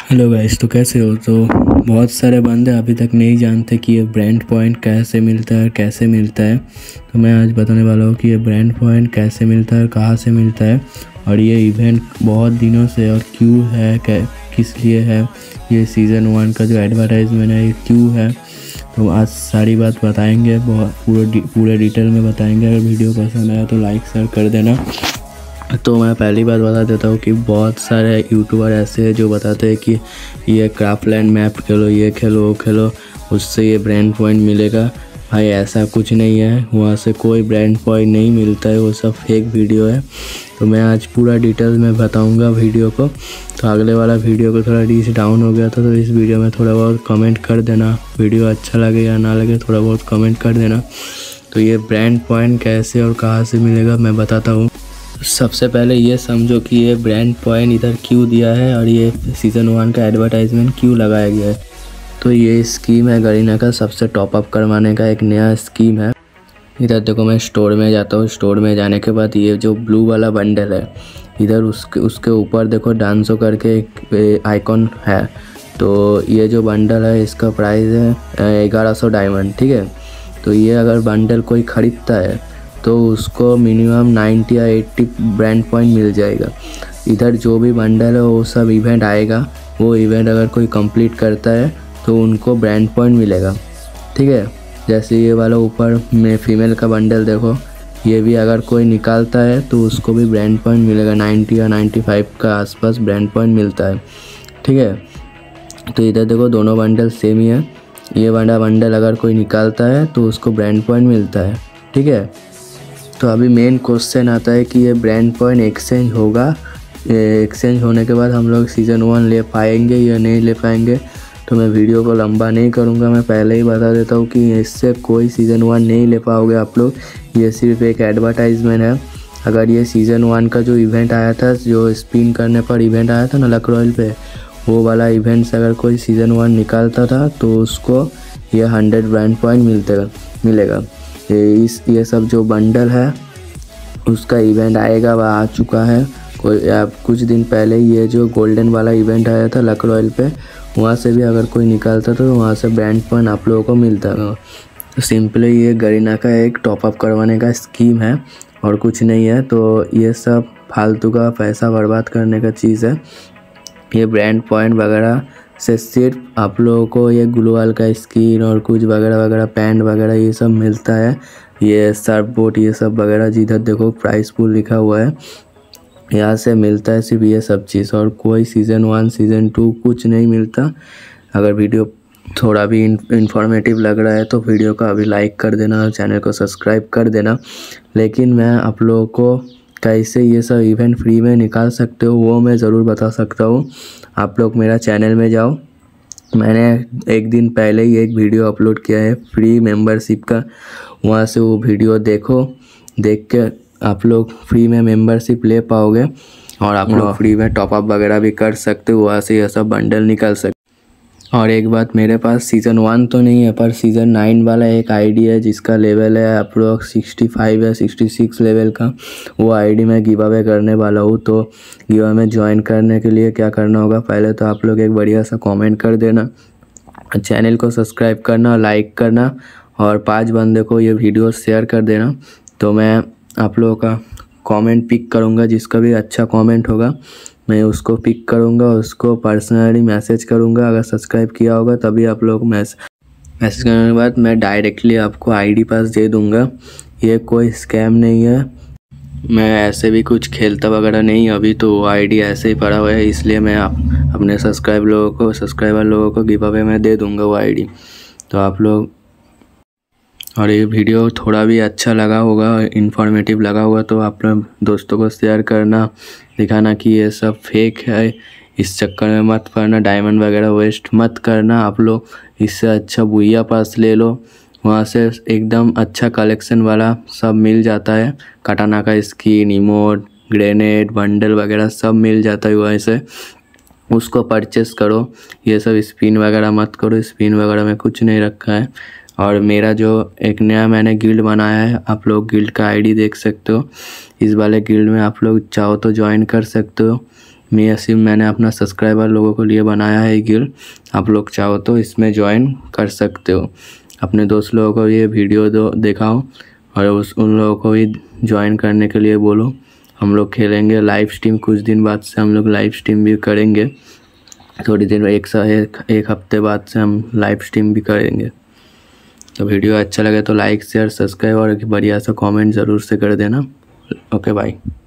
Hello guys, तो कैसे हो। तो बहुत सारे बंदे अभी तक नहीं जानते कि ये ब्रांड पॉइंट कैसे मिलता है कैसे मिलता है। तो मैं आज बताने वाला हूँ कि ये ब्रांड पॉइंट कैसे मिलता है, कहाँ से मिलता है, और ये इवेंट बहुत दिनों से और क्यों है, किस लिए है, ये सीज़न 1 का जो एडवर्टाइजमेंट है ये क्यों है। तो आज सारी बात बताएंगे, बहुत पूरे डिटेल में बताएंगे। अगर वीडियो पसंद आया तो लाइक शेयर कर देना। तो मैं पहली बात बता देता हूँ कि बहुत सारे यूट्यूबर ऐसे हैं जो बताते हैं कि ये क्राफ्टलैंड मैप खेलो, ये खेलो, वो खेलो, उससे ये ब्रांड पॉइंट मिलेगा। भाई ऐसा कुछ नहीं है, वहाँ से कोई ब्रांड पॉइंट नहीं मिलता है, वो सब फेक वीडियो है। तो मैं आज पूरा डिटेल में बताऊँगा वीडियो को। तो अगले वाला वीडियो को थोड़ा रीच डाउन हो गया था, तो इस वीडियो में थोड़ा बहुत कमेंट कर देना। वीडियो अच्छा लगे या ना लगे थोड़ा बहुत कमेंट कर देना। तो ये ब्रांड पॉइंट कैसे और कहाँ से मिलेगा मैं बताता हूँ। सबसे पहले ये समझो कि ये ब्रांड पॉइंट इधर क्यों दिया है और ये सीज़न 1 का एडवर्टाइजमेंट क्यों लगाया गया है। तो ये स्कीम है गरीना का सबसे टॉपअप करवाने का एक नया स्कीम है। इधर देखो, मैं स्टोर में जाता हूँ। स्टोर में जाने के बाद ये जो ब्लू वाला बंडल है, इधर उसके ऊपर देखो डांसो करके एक आइकॉन है। तो ये जो बंडल है इसका प्राइस है 1100 डायमंड, ठीक है। तो ये अगर बंडल कोई ख़रीदता है तो उसको मिनिमम 90 या 80 ब्रांड पॉइंट मिल जाएगा। इधर जो भी बंडल है वो सब इवेंट आएगा, वो इवेंट अगर कोई कंप्लीट करता है तो उनको ब्रांड पॉइंट मिलेगा, ठीक है। जैसे ये वाला ऊपर में फीमेल का बंडल देखो, ये भी अगर कोई निकालता है तो उसको भी ब्रांड पॉइंट मिलेगा। 90 या 95 का आसपास ब्रांड पॉइंट मिलता है, ठीक है। तो इधर देखो दोनों बंडल सेम ही है। ये वाला बंडल अगर कोई निकालता है तो उसको ब्रांड पॉइंट मिलता है, ठीक है। तो अभी मेन क्वेश्चन आता है कि ये ब्रांड पॉइंट एक्सचेंज होगा। एक्सचेंज होने के बाद हम लोग सीज़न 1 ले पाएंगे या नहीं ले पाएंगे। तो मैं वीडियो को लंबा नहीं करूँगा, मैं पहले ही बता देता हूँ कि इससे कोई सीज़न 1 नहीं ले पाओगे आप लोग। ये सिर्फ एक एडवर्टाइजमेंट है। अगर ये सीज़न 1 का जो इवेंट आया था, जो स्पिन करने पर इवेंट आया था ना लक रॉयल पे, वो वाला इवेंट से अगर कोई सीज़न 1 निकालता था तो उसको ये 100 ब्रांड पॉइंट मिलेगा। ये सब जो बंडल है उसका इवेंट आएगा, वह आ चुका है। कुछ दिन पहले ये जो गोल्डन वाला इवेंट आया था लक रॉयल पे, वहाँ से भी अगर कोई निकालता तो वहाँ से ब्रांड पॉइंट आप लोगों को मिलता है। तो सिंपली ये गरीना का एक टॉपअप करवाने का स्कीम है और कुछ नहीं है। तो ये सब फालतू का पैसा बर्बाद करने का चीज़ है। ये ब्रांड पॉइंट वगैरह से सिर्फ आप लोगों को ये ग्लोवाल का स्किन और कुछ वगैरह वगैरह पैंट वगैरह ये सब मिलता है। ये सर्फ बोट ये सब वगैरह, जिधर देखो प्राइस पूल लिखा हुआ है, यहाँ से मिलता है सिर्फ ये सब चीज़, और कोई सीज़न 1 सीज़न 2 कुछ नहीं मिलता। अगर वीडियो थोड़ा भी इंफॉर्मेटिव लग रहा है तो वीडियो को अभी लाइक कर देना और चैनल को सब्सक्राइब कर देना। लेकिन मैं आप लोगों को कैसे ये सब इवेंट फ्री में निकाल सकते हो वो मैं ज़रूर बता सकता हूँ। आप लोग मेरा चैनल में जाओ, मैंने एक दिन पहले ही एक वीडियो अपलोड किया है फ्री मेंबरशिप का, वहाँ से वो वीडियो देखो। देख के आप लोग फ्री में मेंबरशिप ले पाओगे और आप लोग फ्री में टॉपअप वगैरह भी कर सकते हो, वहाँ से ये सब बंडल निकल सकते। और एक बात, मेरे पास सीज़न 1 तो नहीं है पर सीज़न 9 वाला एक आईडी है जिसका लेवल है अप्रोक्स 65 या 66 लेवल का। वो आईडी मैं गिव अवे करने वाला हूँ। तो गिव अवे में ज्वाइन करने के लिए क्या करना होगा, पहले तो आप लोग एक बढ़िया सा कमेंट कर देना, चैनल को सब्सक्राइब करना, लाइक करना और 5 बंदे को ये वीडियो शेयर कर देना। तो मैं आप लोगों का कमेंट पिक करूँगा, जिसका भी अच्छा कमेंट होगा मैं उसको पिक करूँगा, उसको पर्सनली मैसेज करूँगा। अगर सब्सक्राइब किया होगा तभी आप लोग मैसेज करने के बाद मैं डायरेक्टली आपको आईडी पास दे दूँगा। ये कोई स्कैम नहीं है, मैं ऐसे भी कुछ खेलता वगैरह नहीं अभी, तो आईडी ऐसे ही पड़ा हुआ है, इसलिए मैं अपने सब्सक्राइबर लोगों को गिव अवे में दे दूँगा वो आईडी। तो आप लोग, और ये वीडियो थोड़ा भी अच्छा लगा होगा, इन्फॉर्मेटिव लगा होगा तो अपने दोस्तों को शेयर करना, दिखाना कि ये सब फेक है। इस चक्कर में मत पड़ना, डायमंड वगैरह वेस्ट मत करना आप लोग। इससे अच्छा बुइया पास ले लो, वहाँ से एकदम अच्छा कलेक्शन वाला सब मिल जाता है। कटाना का स्किन, इमोट, ग्रेनेड, बंडल वगैरह सब मिल जाता है, वहीं से उसको परचेस करो। ये सब स्पिन वगैरह मत करो, स्पिन वगैरह में कुछ नहीं रखा है। और मेरा जो एक नया मैंने गिल्ड बनाया है, आप लोग गिल्ड का आईडी देख सकते हो। इस वाले गिल्ड में आप लोग चाहो तो ज्वाइन कर सकते हो। मैंने अपना सब्सक्राइबर लोगों के लिए बनाया है गिल्ड। आप लोग चाहो तो इसमें ज्वाइन कर सकते हो। अपने दोस्त लोगों को ये वीडियो दिखाओ और उन लोगों को भी ज्वाइन करने के लिए बोलो। हम लोग खेलेंगे लाइव स्ट्रीम, कुछ दिन बाद से हम लोग लाइव स्ट्रीम भी करेंगे। थोड़ी देर एक हफ्ते बाद से हम लाइव स्ट्रीम भी करेंगे। तो वीडियो अच्छा लगे तो लाइक शेयर सब्सक्राइब और बढ़िया सा कमेंट ज़रूर से कर देना। Okay bye.